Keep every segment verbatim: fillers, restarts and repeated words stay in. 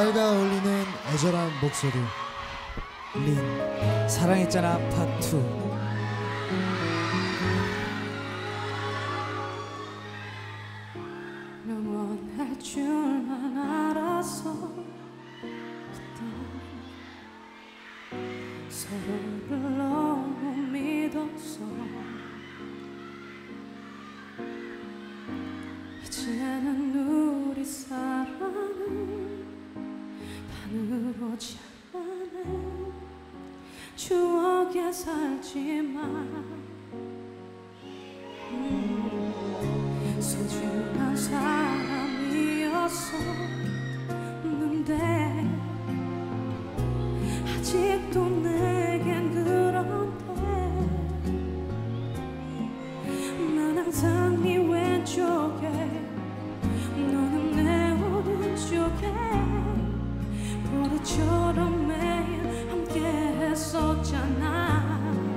가 어울리는 애절한 목소리 린 사랑했잖아 파트 투. 영원할 줄만 알았어. 서로를 너무 믿었어. 이제는 우리 사랑은 반으로 자라네. 추억에 살지만 음, 소중한 사람이었었는데 아직도 내겐 그런데 난 항상 네 왼쪽에 너는 내 오른쪽에 버릇처럼 매일 함께 했었잖아.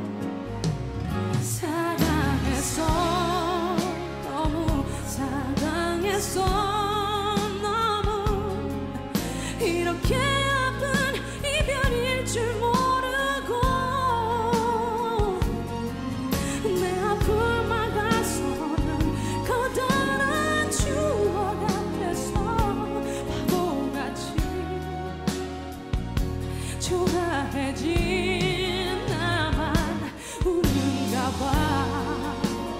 사랑했어 너무 사랑했어 너무 이렇게 아픈 이별일 줄 모르고 내 아픔만 가서는 커다란 추억 앞에서 바보같이 초라해진 나만 우는가 봐.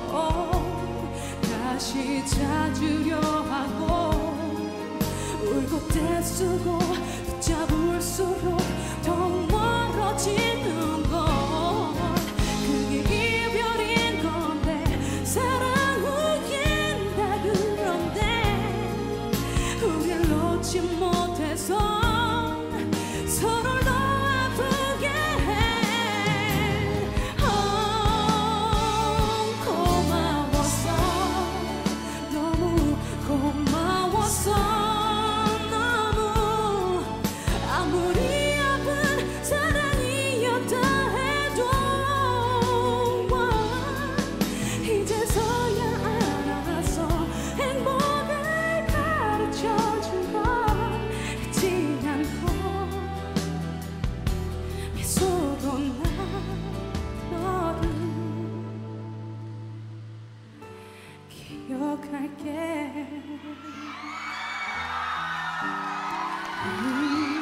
다시 찾으려 하고 울고 떼쓰고 붙잡을수록 더욱 멀어지는 것 그게 이별인 건데 사랑 우긴다. 그런데 우릴 놓지 못해서 서로를 더 아프게 해. 어, 고마웠어 너무 고마웠어 너무 아무리 아픈 사랑이었다 해도 이제서야 알아서 행복을 가르쳐준 건 잊지 않고 미소로 난 너를 기억할게. 음.